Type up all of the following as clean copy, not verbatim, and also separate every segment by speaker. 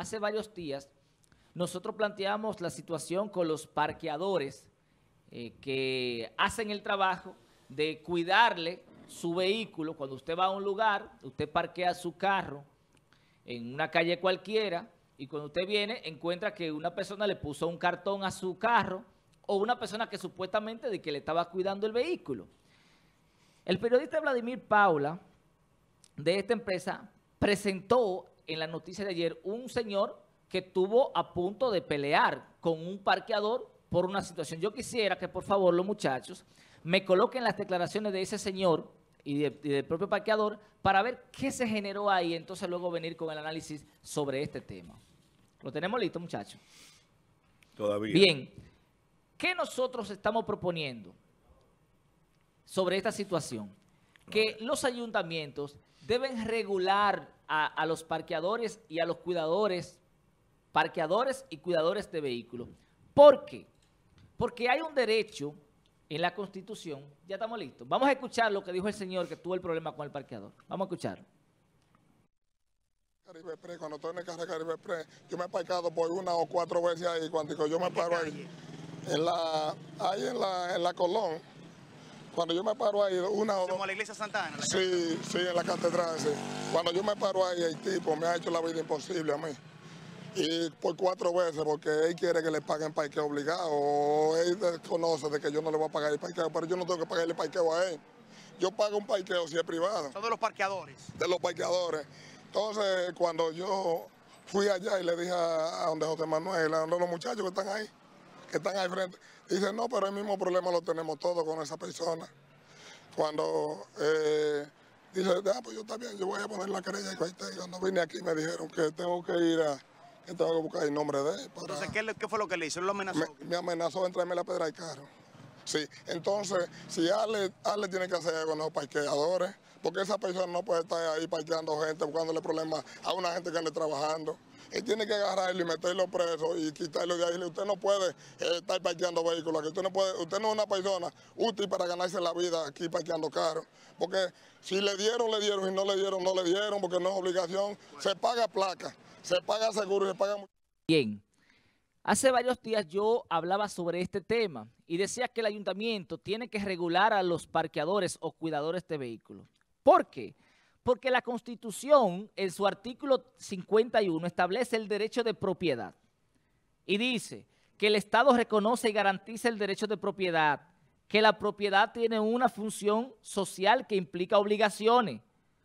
Speaker 1: hace varios días nosotros planteamos la situación con los parqueadores que hacen el trabajo de cuidarle su vehículo. Cuando usted va a un lugar, usted parquea su carro en una calle cualquiera y cuando usted viene encuentra que una persona le puso un cartón a su carro o una persona que supuestamente de que le estaba cuidando el vehículo. El periodista Vladimir Paula de esta empresa presentó en la noticia de ayer un señor que estuvo a punto de pelear con un parqueador por una situación. Yo quisiera que por favor los muchachos me coloquen las declaraciones de ese señor y del propio parqueador para ver qué se generó ahí, entonces luego venir con el análisis sobre este tema. ¿Lo tenemos listo, muchachos?
Speaker 2: Todavía.
Speaker 1: Bien, ¿qué nosotros estamos proponiendo sobre esta situación? Que los ayuntamientos deben regular a los parqueadores y a los cuidadores, parqueadores y cuidadores de vehículos. ¿Por qué? Porque hay un derecho en la Constitución. Ya estamos listos. Vamos a escuchar lo que dijo el señor que tuvo el problema con el parqueador. Vamos a escucharlo.
Speaker 3: Caribe Express, cuando estoy en el carro de Caribe Express, yo me he parqueado por 1 o 4 veces ahí, cuando yo me paro ahí, en la Colón, cuando yo me paro ahí, 1 o 2...
Speaker 4: ¿Como la iglesia Santa Ana?
Speaker 3: Sí, en la catedral, sí. Cuando yo me paro ahí, el tipo me ha hecho la vida imposible a mí. Y por 4 veces, porque él quiere que le paguen parqueo obligado, o él desconoce de que yo no le voy a pagar el parqueo, pero yo no tengo que pagarle parqueo a él. Yo pago un parqueo si es privado.
Speaker 4: Son de los parqueadores.
Speaker 3: De los parqueadores. Entonces, cuando yo fui allá y le dije a donde José Manuel, a donde los muchachos que están ahí frente, dice, no, pero el mismo problema lo tenemos todos con esa persona. Cuando dice, pues yo también, yo voy a poner la querella. Y cuando vine aquí me dijeron que tengo que ir que tengo que buscar el nombre de él.
Speaker 4: Entonces, ¿qué fue lo que le hizo? ¿Él lo amenazó?
Speaker 3: Me amenazó de traerme la pedra del carro. Sí, entonces, si Ale tiene que hacer con los parqueadores, porque esa persona no puede estar ahí parqueando gente, buscándole problemas a una gente que ande trabajando. Él tiene que agarrarlo y meterlo preso y quitarlo de ahí. Usted no puede estar parqueando vehículos aquí. Usted no es una persona útil para ganarse la vida aquí parqueando carros. Porque si le dieron, y no le dieron, porque no es obligación. Se paga placa, se paga seguro y se paga...
Speaker 1: Bien. Hace varios días yo hablaba sobre este tema y decía que el ayuntamiento tiene que regular a los parqueadores o cuidadores de vehículos. ¿Por qué? Porque la Constitución, en su artículo 51, establece el derecho de propiedad y dice que el Estado reconoce y garantiza el derecho de propiedad, que la propiedad tiene una función social que implica obligaciones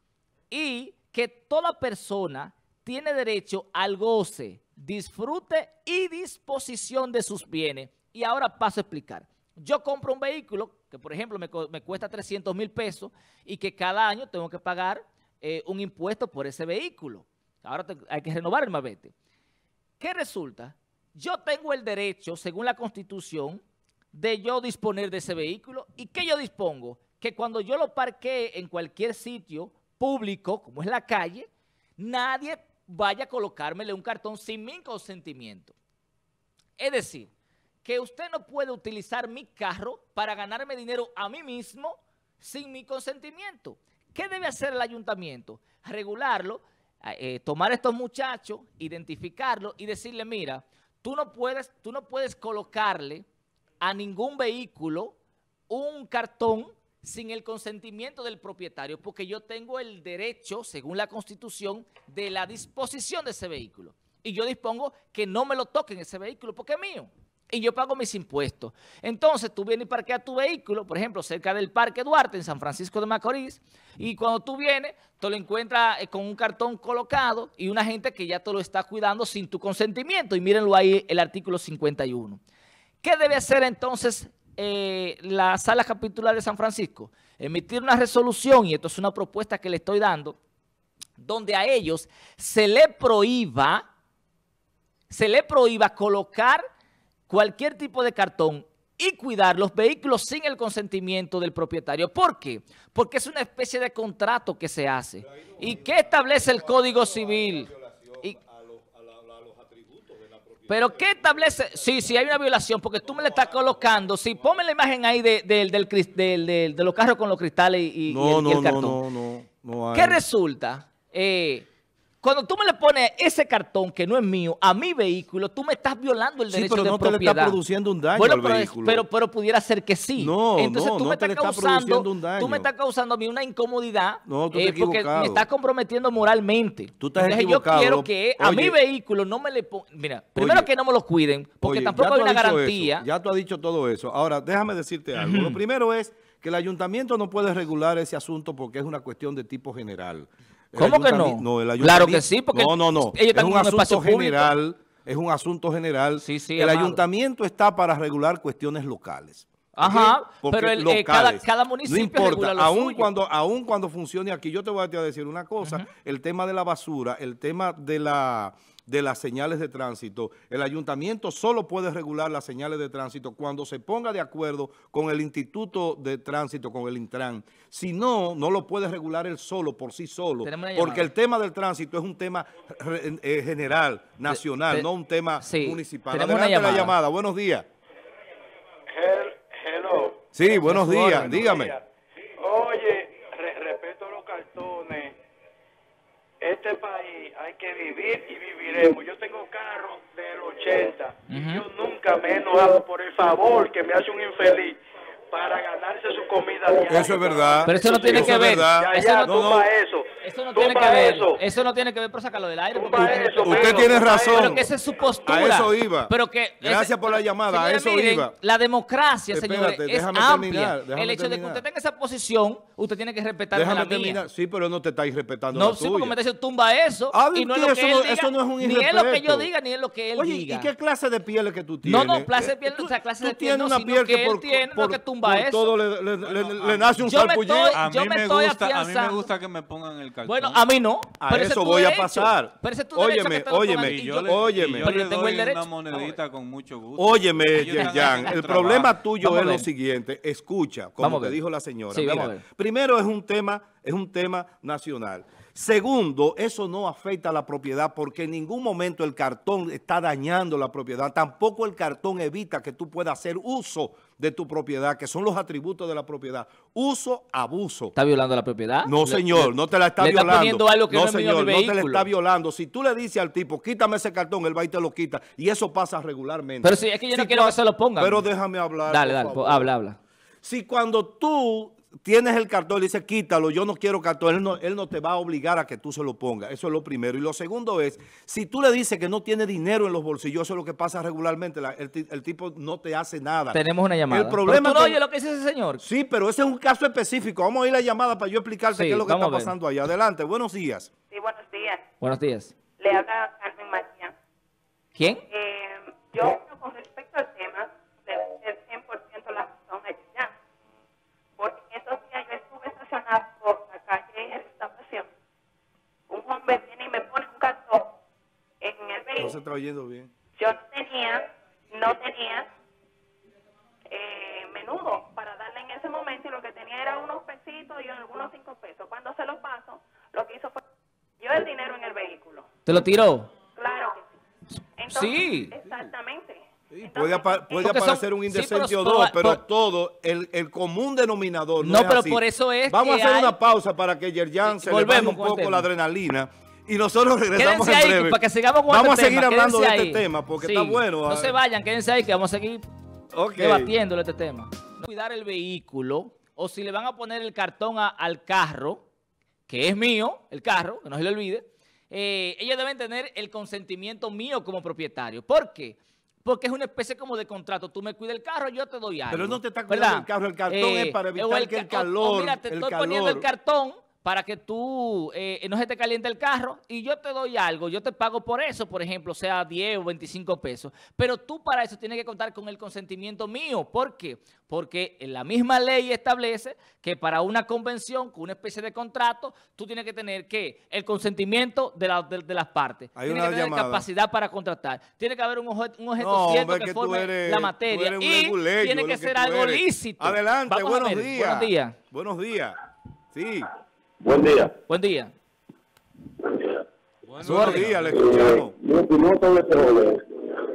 Speaker 1: y que toda persona tiene derecho al goce, disfrute y disposición de sus bienes. Y ahora paso a explicar. Yo compro un vehículo que, por ejemplo, me cuesta 300,000 pesos y que cada año tengo que pagar un impuesto por ese vehículo. Ahora hay que renovar el marbete. ¿Qué resulta? Yo tengo el derecho, según la Constitución, de yo disponer de ese vehículo. ¿Y qué yo dispongo? Que cuando yo lo parquee en cualquier sitio público, como es la calle, nadie vaya a colocármele un cartón sin mi consentimiento. Es decir, que usted no puede utilizar mi carro para ganarme dinero a mí mismo sin mi consentimiento. ¿Qué debe hacer el ayuntamiento? Regularlo, tomar a estos muchachos, identificarlos y decirle, mira, tú no puedes colocarle a ningún vehículo un cartón sin el consentimiento del propietario, porque yo tengo el derecho, según la Constitución, de la disposición de ese vehículo. Y yo dispongo que no me lo toquen ese vehículo porque es mío. Y yo pago mis impuestos. Entonces, tú vienes y parqueas tu vehículo, por ejemplo, cerca del Parque Duarte, en San Francisco de Macorís, y cuando tú vienes, te lo encuentras con un cartón colocado y una gente que ya te lo está cuidando sin tu consentimiento. Y mírenlo ahí, el artículo 51. ¿Qué debe hacer entonces la Sala Capitular de San Francisco? Emitir una resolución, y esto es una propuesta que le estoy dando, donde a ellos se le prohíba colocar cualquier tipo de cartón y cuidar los vehículos sin el consentimiento del propietario. ¿Por qué? Porque es una especie de contrato que se hace. ¿Y qué establece el Código Civil? ¿Pero qué establece? Sí, hay una violación, porque tú me le estás colocando. Sí, ponme la imagen ahí de los carros con los cristales y el cartón.
Speaker 2: No hay.
Speaker 1: ¿Qué resulta? cuando tú me le pones ese cartón que no es mío a mi vehículo, tú me estás violando el derecho de propiedad.
Speaker 5: pero no te le está produciendo un daño al vehículo.
Speaker 1: Pero pudiera ser que sí.
Speaker 5: No,
Speaker 1: entonces tú
Speaker 5: no
Speaker 1: me
Speaker 5: te
Speaker 1: estás
Speaker 5: le está produciendo un daño.
Speaker 1: Tú me estás causando a mí una incomodidad
Speaker 5: porque
Speaker 1: me estás comprometiendo moralmente.
Speaker 5: Tú estás
Speaker 1: entonces
Speaker 5: equivocado.
Speaker 1: Yo quiero que a mi vehículo no me le pongan... Mira, primero que no me lo cuiden, porque tampoco hay una garantía.
Speaker 5: Ya tú has dicho todo eso. Ahora, déjame decirte algo. Lo primero es que el ayuntamiento no puede regular ese asunto porque es una cuestión de tipo general.
Speaker 1: ¿Cómo que no?
Speaker 5: No,
Speaker 1: claro que sí, porque
Speaker 5: no. Es un asunto general. Es un asunto general.
Speaker 1: Sí,
Speaker 5: el ayuntamiento está para regular cuestiones locales.
Speaker 1: Ajá,
Speaker 5: porque
Speaker 1: pero cada municipio
Speaker 5: no importa,
Speaker 1: regula lo suyo.
Speaker 5: Aún cuando funcione aquí, yo te voy a decir una cosa, el tema de la basura, el tema de las señales de tránsito, el ayuntamiento solo puede regular las señales de tránsito cuando se ponga de acuerdo con el Instituto de Tránsito, con el Intran. Si no, no lo puede regular él solo, por sí solo, porque el tema del tránsito es un tema general, nacional, no un tema municipal. Adelante la llamada. Buenos días.
Speaker 6: Hello.
Speaker 5: Sí, buenos días, dígame.
Speaker 6: Oye, respeto a los cartones. Este país hay que vivir y viviremos. Yo tengo carro del 80 y yo nunca me he enojado por el favor que me hace un infeliz para ganarse su comida diaria.
Speaker 5: Eso es verdad.
Speaker 1: Pero eso no tiene que ver.
Speaker 6: Eso
Speaker 1: no tiene que ver. Eso no tiene que ver, por sacarlo del aire.
Speaker 5: Usted tiene razón.
Speaker 1: Pero que esa es su postura.
Speaker 5: A eso iba.
Speaker 1: Pero que
Speaker 5: gracias por la llamada. A eso iba.
Speaker 1: La democracia, señores, es amplia.
Speaker 5: El
Speaker 1: hecho de que usted tenga esa posición, usted tiene que respetar la mía.
Speaker 5: Sí, pero no te estáis respetando
Speaker 1: la
Speaker 5: tuya.
Speaker 1: Sí, porque me está diciendo tumba eso. Y no es lo que él diga.
Speaker 5: Eso no es un irrespeto.
Speaker 1: Ni es lo que yo diga, ni es lo que él diga.
Speaker 5: ¿Y qué clase de piel es que tú tienes?
Speaker 1: No, clase de piel, o sea, clase de piel no, sino que él tiene lo que tumba eso.
Speaker 5: Todo le nace un salpullido.
Speaker 7: A mí me gusta que me pongan el cartón.
Speaker 1: Bueno, a mí no.
Speaker 5: A eso voy a pasar.
Speaker 1: Óyeme.
Speaker 7: Yo le doy una monedita con mucho gusto.
Speaker 5: Óyeme, Yerjan, el problema tuyo es lo siguiente. Escucha, como te dijo la señora. Mira, primero es un tema nacional. Segundo, eso no afecta a la propiedad porque en ningún momento el cartón está dañando la propiedad. Tampoco el cartón evita que tú puedas hacer uso de tu propiedad, que son los atributos de la propiedad. Uso, abuso.
Speaker 1: ¿Está violando la propiedad?
Speaker 5: No, señor, no te la está violando.
Speaker 1: Está poniendo algo que no es mío,
Speaker 5: señor, no te la está violando. Si tú le dices al tipo, quítame ese cartón, él va y te lo quita. Y eso pasa regularmente.
Speaker 1: Pero si es que yo no quiero que se lo pongan.
Speaker 5: Pero déjame hablar.
Speaker 1: Dale, habla.
Speaker 5: Si cuando tú tienes el cartón y dices, quítalo, yo no quiero cartón, él no te va a obligar a que tú se lo pongas. Eso es lo primero. Y lo segundo es, si tú le dices que no tiene dinero en los bolsillos, eso es lo que pasa regularmente, el tipo no te hace nada.
Speaker 1: Tenemos una llamada.
Speaker 5: El problema
Speaker 1: ¿Pero tú no oyes lo que dice ese señor?
Speaker 5: Sí, pero ese es un caso específico. Vamos a ir a la llamada para yo explicarte qué es lo que está pasando allá. Adelante, buenos días.
Speaker 8: Sí, buenos días.
Speaker 1: Buenos días.
Speaker 8: Le habla Carmen María.
Speaker 1: ¿Quién?
Speaker 8: Yo, con respecto al tema, le doy el 100% la razón a ella. Porque esos días yo estuve estacionado por la calle Restauración. Un hombre viene y me pone un cartón en el vehículo.
Speaker 5: No se está oyendo bien.
Speaker 8: Yo no tenía menudo para darle en ese momento y lo que tenía era unos pesitos y algunos 5 pesos. Cuando se lo paso, lo que hizo fue yo el dinero en el vehículo.
Speaker 1: ¿Te lo tiró?
Speaker 8: Claro que sí. Entonces,
Speaker 1: sí.
Speaker 8: Exactamente.
Speaker 5: Sí, puede aparecer un indecente o dos, pero todo, el común denominador no es
Speaker 1: pero
Speaker 5: así.
Speaker 1: Por eso es
Speaker 5: Vamos a hacer una pausa para que Yerjan se le baje un poco la adrenalina y nosotros regresamos en breve.
Speaker 1: Para que sigamos con
Speaker 5: vamos a seguir hablando de este tema porque está bueno.
Speaker 1: No se vayan, quédense ahí que vamos a seguir debatiendo este tema. Cuidar el vehículo o si le van a poner el cartón al carro, que es mío, el carro, que no se le olvide, ellos deben tener el consentimiento mío como propietario. ¿Por qué? Porque es una especie como de contrato. Tú me cuidas el carro, yo te doy algo.
Speaker 5: Pero no te está cuidando el carro. El cartón es para evitar que el calor...
Speaker 1: mira, te estoy poniendo el cartón para que tú no se te caliente el carro y yo te doy algo, yo te pago por eso, por ejemplo, sea 10 o 25 pesos. Pero tú para eso tienes que contar con el consentimiento mío. ¿Por qué? Porque la misma ley establece que para una convención, con una especie de contrato, tú tienes que tener el consentimiento de las partes. Tienes que tener capacidad para contratar. Tiene que haber un objeto cierto que forme la materia y tiene que ser algo lícito.
Speaker 5: Adelante, buenos días.
Speaker 1: Buenos días.
Speaker 5: Buenos días. Sí.
Speaker 6: Buen día.
Speaker 1: Buen día.
Speaker 5: Buenos días, le escuchamos.
Speaker 6: Mi opinión sobre este joven.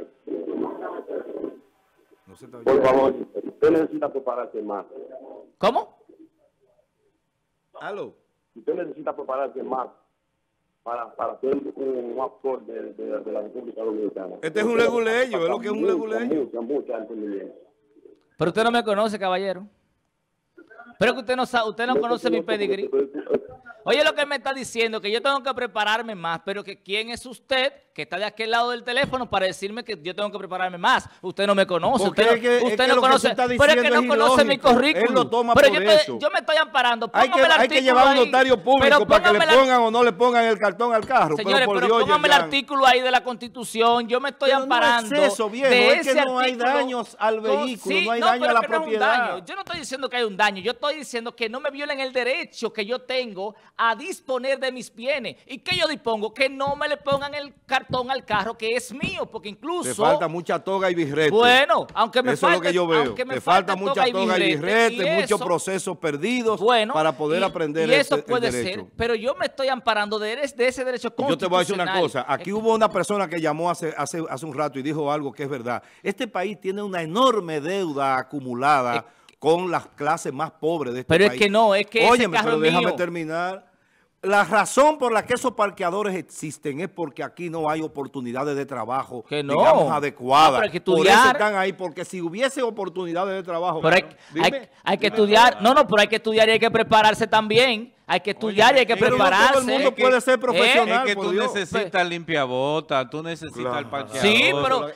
Speaker 6: Por favor, usted necesita prepararse más.
Speaker 1: ¿Cómo?
Speaker 5: ¿Aló?
Speaker 6: Usted necesita prepararse más
Speaker 9: para ser un actor de la República Dominicana.
Speaker 5: Este es un leguleyo, es lo que es un leguleyo.
Speaker 9: Mucha inteligencia.
Speaker 1: Pero usted no me conoce, caballero. Pero que usted no conoce mi pedigrí. Oye, lo que me está diciendo, que yo tengo que prepararme más, pero que quién es usted, que está de aquel lado del teléfono, para decirme que yo tengo que prepararme más. Usted no me conoce. Usted no conoce. Pero es que no conoce mi currículum.
Speaker 5: Él lo toma
Speaker 1: pero
Speaker 5: por eso.
Speaker 1: yo me estoy amparando.
Speaker 5: Hay que llevar a un notario público para que le pongan o no le pongan el cartón al carro.
Speaker 1: Señores, pero póngame el artículo ahí de la Constitución. Yo me estoy amparando.
Speaker 5: No es eso, viejo. Es que no hay daños al vehículo, no hay daño a la propiedad.
Speaker 1: Yo no estoy diciendo que hay un daño. Yo estoy diciendo que no me violen el derecho que yo tengo a disponer de mis bienes. ¿Y qué yo dispongo? Que no me le pongan el cartón al carro que es mío, porque incluso...
Speaker 5: Te falta mucha toga y birrete.
Speaker 1: Bueno, aunque me
Speaker 5: eso
Speaker 1: falte...
Speaker 5: Eso es lo que yo veo. Te falta mucha toga y birrete, muchos procesos perdidos para poder aprender
Speaker 1: eso puede ser, pero yo me estoy amparando de ese derecho constitucional.
Speaker 5: Yo te voy a decir una cosa. Aquí hubo una persona que llamó hace un rato y dijo algo que es verdad. Este país tiene una enorme deuda acumulada con las clases más pobres de este país.
Speaker 1: Pero es que no, es que
Speaker 5: óyeme, pero déjame terminar. La razón por la que esos parqueadores existen es porque aquí no hay oportunidades de trabajo, digamos, adecuadas.
Speaker 1: Pero hay que estudiar.
Speaker 5: Por eso están ahí, porque si hubiese oportunidades de trabajo...
Speaker 1: Pero hay que estudiar. No, pero hay que estudiar y hay que prepararse también. Hay que estudiar y hay que prepararse.
Speaker 5: No todo el mundo puede ser profesional.
Speaker 7: Es que tú necesitas limpiabotas, tú necesitas el parqueador.
Speaker 1: Sí,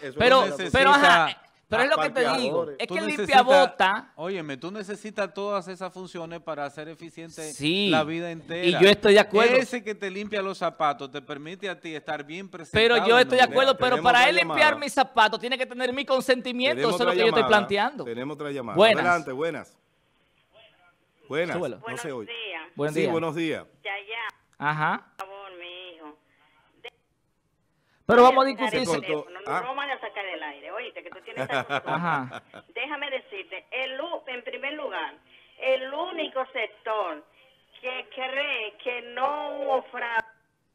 Speaker 1: pero es lo que te digo, es que el limpiabota...
Speaker 7: Óyeme, tú necesitas todas esas funciones para hacer eficiente la vida entera.
Speaker 1: Y yo estoy de acuerdo.
Speaker 7: Ese que te limpia los zapatos te permite a ti estar bien presentado.
Speaker 1: Pero yo estoy de acuerdo, pero para él limpiar mis zapatos tiene que tener mi consentimiento. Eso es lo que yo estoy planteando.
Speaker 5: Tenemos otra llamada.
Speaker 1: Buenas.
Speaker 5: Adelante, buenas. Buenas.
Speaker 8: Buenos
Speaker 5: días.
Speaker 1: Buenos días.
Speaker 5: Buenos días.
Speaker 1: Ajá.
Speaker 8: Por favor, mi hijo.
Speaker 1: Pero vamos a discutir.
Speaker 8: No van a sacar del aire, oíste, que tú tienes
Speaker 1: Ajá.
Speaker 8: Déjame decirte, en primer lugar, el único sector que cree que no hubo fraude.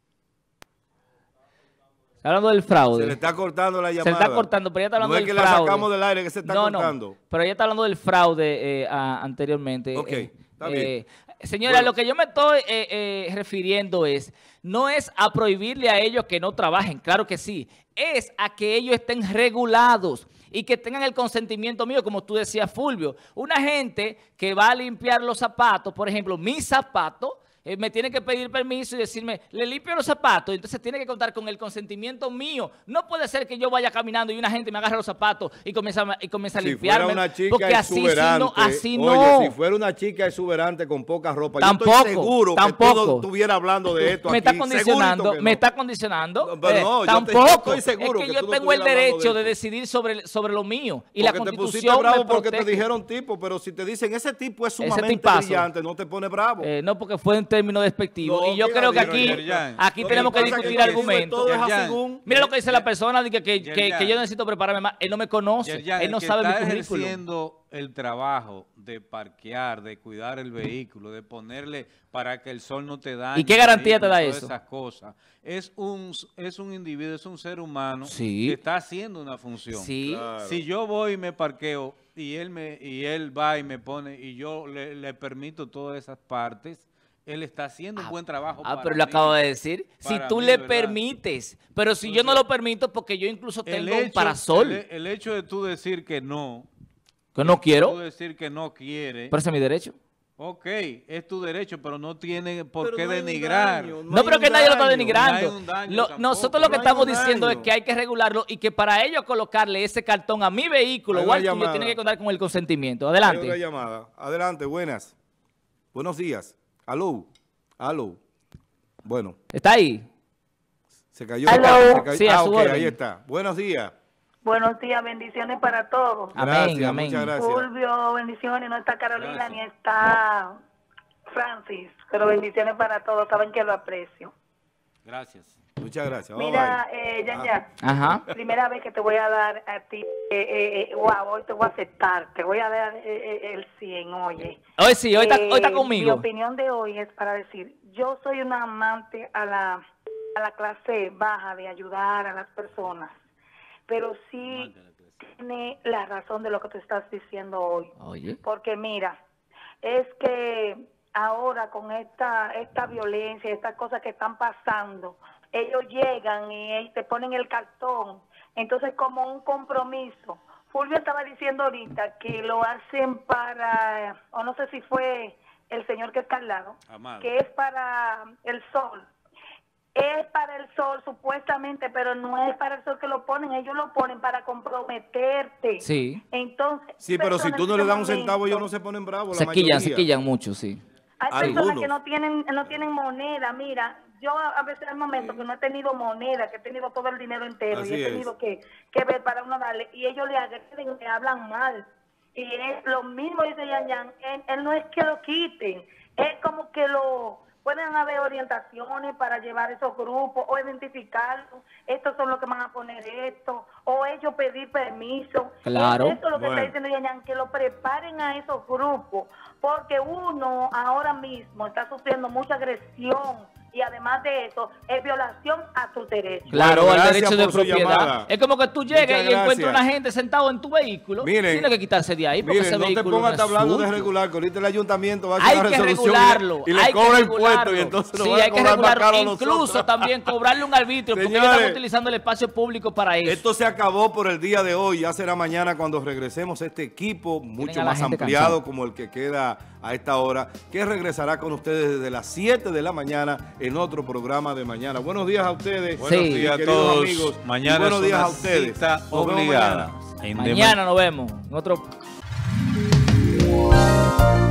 Speaker 1: Hablando del fraude.
Speaker 5: Se le está cortando la llamada.
Speaker 1: Se le está cortando, pero ella está hablando del fraude.
Speaker 5: No es que la sacamos del aire, que se está cortando.
Speaker 1: No, pero ella está hablando del fraude anteriormente.
Speaker 5: Ok, está bien.
Speaker 1: Señora, lo que yo me estoy refiriendo no es a prohibirle a ellos que no trabajen, claro que sí, es a que ellos estén regulados y que tengan el consentimiento mío, como tú decías, Fulvio. Una gente que va a limpiar los zapatos, por ejemplo, mis zapatos, me tiene que pedir permiso y decirme, le limpio los zapatos, entonces tiene que contar con el consentimiento mío. No puede ser que yo vaya caminando y una gente me agarre los zapatos y comienza a limpiarme.
Speaker 5: Fuera una chica
Speaker 1: porque así no.
Speaker 5: Oye, si fuera una chica exuberante con poca ropa,
Speaker 1: tampoco,
Speaker 5: yo estoy seguro que tú no estuvieras hablando de esto
Speaker 1: me
Speaker 5: aquí.
Speaker 1: Me está condicionando.
Speaker 5: Pero
Speaker 1: tampoco.
Speaker 5: Yo estoy seguro
Speaker 1: es que yo tengo el derecho de decidir sobre lo mío. Y la Constitución
Speaker 5: te pusiste bravo porque te dijeron tipo, pero si te dicen ese tipo es sumamente brillante, no te pone bravo.
Speaker 1: No, porque fue en términos despectivos. Y yo creo que aquí tenemos que discutir argumentos. Mira lo que dice la persona, que yo necesito prepararme más. Él no me conoce, él no sabe mi currículum.
Speaker 7: Está ejerciendo el trabajo de parquear, de cuidar el vehículo, de ponerle para que el sol no te dañe.
Speaker 1: ¿Y qué garantía te da eso?
Speaker 7: Esas cosas. Es un individuo, es un ser humano
Speaker 1: que
Speaker 7: está haciendo una función.
Speaker 1: Sí.
Speaker 5: Claro.
Speaker 7: Si yo voy y me parqueo y él va y me pone y yo le permito todas esas partes, él está haciendo un buen trabajo.
Speaker 1: Pero lo acabo de decir. Si tú le permites, pero si yo no lo permito, porque yo incluso tengo un parasol.
Speaker 7: El hecho de tú decir que no.
Speaker 1: Que no quiero.
Speaker 7: Tú decir que no quiere.
Speaker 1: Pero ese es mi derecho.
Speaker 7: Ok, es tu derecho, pero no tiene por qué denigrar.
Speaker 1: No, pero que nadie lo está denigrando. Nosotros lo que estamos diciendo es que hay que regularlo y que para ello colocarle ese cartón a mi vehículo o al tuyo tiene que contar con el consentimiento. Adelante.
Speaker 5: Hay otra llamada. Adelante, buenas. Buenos días. Aló. Bueno.
Speaker 1: ¿Está ahí?
Speaker 5: Se cayó.
Speaker 1: Sí,
Speaker 5: ahí está. Buenos días.
Speaker 8: Buenos días, bendiciones para todos.
Speaker 5: Gracias,
Speaker 1: amén.
Speaker 5: Muchas gracias.
Speaker 8: Fulvio, bendiciones. No está Carolina ni está Francis, pero bendiciones para todos. Saben que lo aprecio.
Speaker 7: Gracias.
Speaker 5: Muchas gracias.
Speaker 8: Mira,
Speaker 1: Ajá.
Speaker 8: Primera vez que te voy a dar a ti, hoy te voy a aceptar, te voy a dar el 100, oye.
Speaker 1: Hoy sí, hoy está conmigo.
Speaker 8: Mi opinión de hoy es para decir, yo soy una amante a la clase baja de ayudar a las personas, pero sí tiene la razón de lo que tú estás diciendo hoy.
Speaker 1: Oye.
Speaker 8: Porque mira, es que
Speaker 10: ahora con esta violencia, estas cosas que están pasando, ellos llegan y te ponen el cartón, entonces como un compromiso. Fulvio estaba diciendo ahorita que lo hacen para, o no sé si fue el señor que está al lado,
Speaker 7: Amado,
Speaker 10: que es para el sol. Es para el sol supuestamente, pero no es para el sol que lo ponen, ellos lo ponen para comprometerte.
Speaker 1: Sí.
Speaker 10: Entonces,
Speaker 5: Sí, pero si tú no le das un centavo, ellos no
Speaker 10: se
Speaker 5: se ponen bravos.
Speaker 1: Se quillan mucho, sí.
Speaker 10: hay personas
Speaker 5: Algunos.
Speaker 10: que no tienen moneda. Mira, yo a veces hay momentos que no he tenido moneda, que he tenido todo el dinero entero
Speaker 5: Así
Speaker 10: y he
Speaker 5: es.
Speaker 10: tenido que ver para uno darle, y ellos le agreden, le hablan mal. Y es lo mismo, dice Yan, él no es que lo quiten, es como que pueden haber orientaciones para llevar esos grupos o identificarlos, estos son los que van a poner esto, o ellos pedir permiso.
Speaker 1: Claro.
Speaker 10: Eso es lo que
Speaker 5: Bueno.
Speaker 10: está diciendo Yan, que lo preparen a esos grupos, porque uno ahora mismo está sufriendo mucha agresión y además de eso es violación a sus derechos.
Speaker 1: Claro,
Speaker 5: Bueno,
Speaker 1: al
Speaker 5: gracias
Speaker 1: derecho de
Speaker 5: por su
Speaker 1: propiedad.
Speaker 5: llamada.
Speaker 1: Es como que tú llegas
Speaker 5: Muchas
Speaker 1: y encuentras
Speaker 5: gracias.
Speaker 1: una gente sentado en tu vehículo.
Speaker 5: Miren,
Speaker 1: Tienes que quitarse de ahí porque
Speaker 5: Miren,
Speaker 1: ese
Speaker 5: no te
Speaker 1: vehículo
Speaker 5: pongas
Speaker 1: no es
Speaker 5: hablando de
Speaker 1: suyo.
Speaker 5: regular, que ahorita el ayuntamiento va a hacer
Speaker 1: Hay
Speaker 5: una
Speaker 1: que
Speaker 5: resolución
Speaker 1: regularlo.
Speaker 5: y le
Speaker 1: hay que
Speaker 5: cobra el puesto
Speaker 1: regularlo.
Speaker 5: y entonces nos
Speaker 1: sí,
Speaker 5: van a
Speaker 1: hay que
Speaker 5: cobrar más
Speaker 1: regularlo.
Speaker 5: caro a
Speaker 1: Incluso
Speaker 5: nosotros.
Speaker 1: también cobrarle un arbitrio porque
Speaker 5: Señores,
Speaker 1: están utilizando el espacio público para eso.
Speaker 5: Esto se acabó por el día de hoy, ya será mañana cuando regresemos este equipo mucho
Speaker 1: a la
Speaker 5: más
Speaker 1: gente
Speaker 5: ampliado
Speaker 1: cansada.
Speaker 5: como el que queda a esta hora, que regresará con ustedes desde las 7 de la mañana en otro programa de mañana. Buenos días a ustedes.
Speaker 7: buenos
Speaker 1: Sí.
Speaker 7: días a
Speaker 5: queridos
Speaker 7: todos.
Speaker 5: amigos, y
Speaker 7: Mañana
Speaker 5: buenos
Speaker 7: es
Speaker 5: días
Speaker 7: una
Speaker 5: a ustedes.
Speaker 7: cita
Speaker 5: Nos vemos
Speaker 7: obligada.
Speaker 5: mañana.
Speaker 7: En
Speaker 1: Mañana nos vemos en otro...